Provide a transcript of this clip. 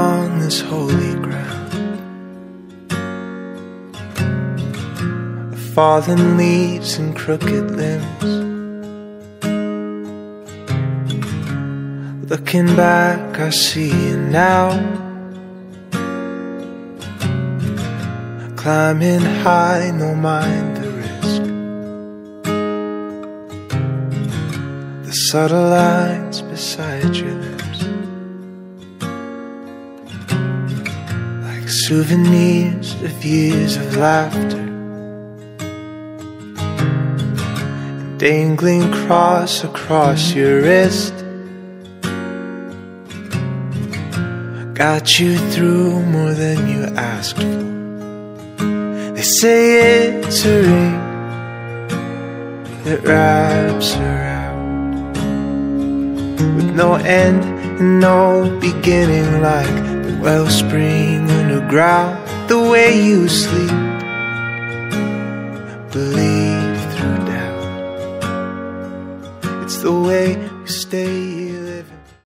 on this holy ground. The fallen leaves and crooked limbs. Looking back, I see you now, climbing high, no mind the risk. The subtle lines beside your lips, like souvenirs of years of laughter, and dangling cross across your wrist. Got you through more than you asked for. They say it's a ring that wraps around, with no end and no beginning, like the wellspring underground. The way you sleep, believe through doubt. It's the way you stay